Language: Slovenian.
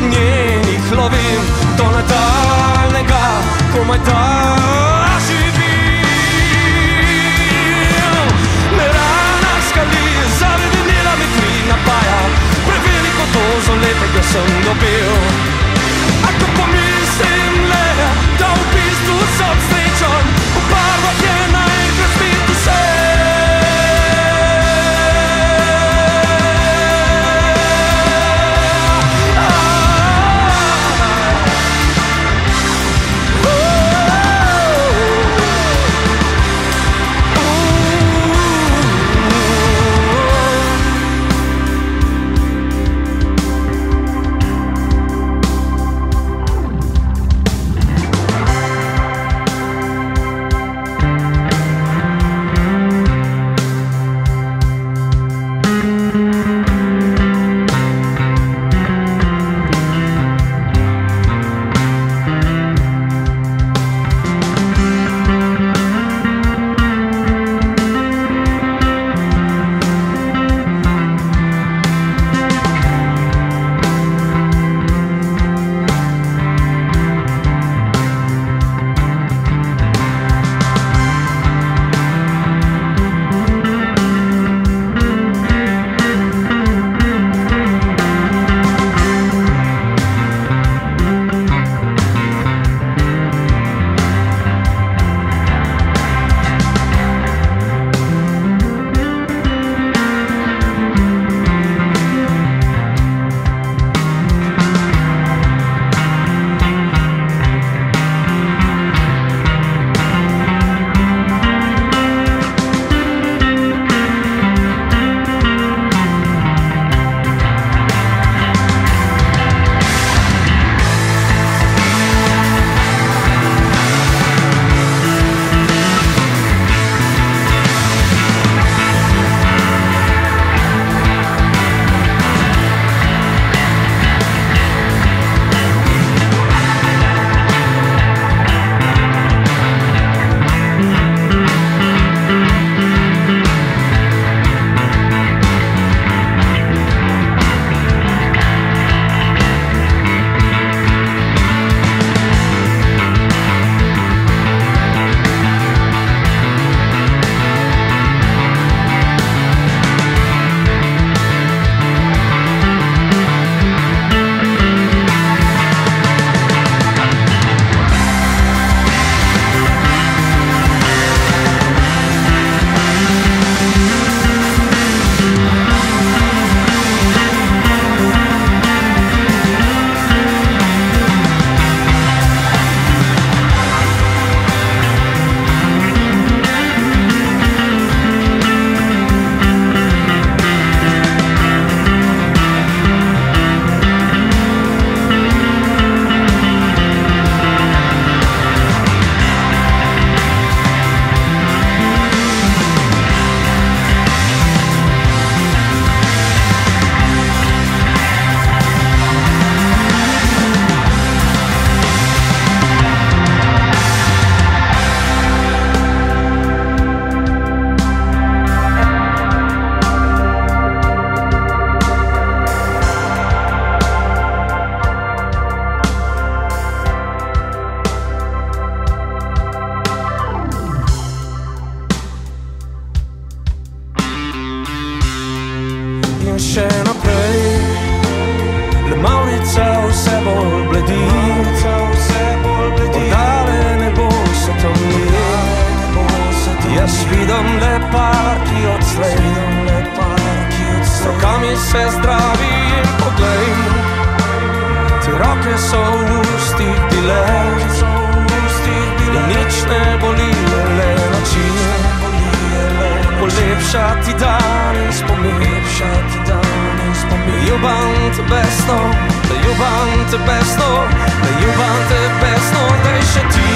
njenih lovim do nadaljnega, komaj da živim. Me rana skali, zavedenila me kri napaja, preveliko dozo lepega sem dobil. A ko pomislim le, da v bistvu sem srečen, v barvah je naenkrat spet vse. Še naprej, le mavrica vse bolj bledi, oddaljene bo se temni. Jaz vidim le par, ki odslej, s rokami se zdravi in poglej. Te roke so v ustih bile, in nič ne boli, le noči. Polepšati dan in spomin, ljubam te besno, ljubam te besno, ljubam te besno, daj še ti.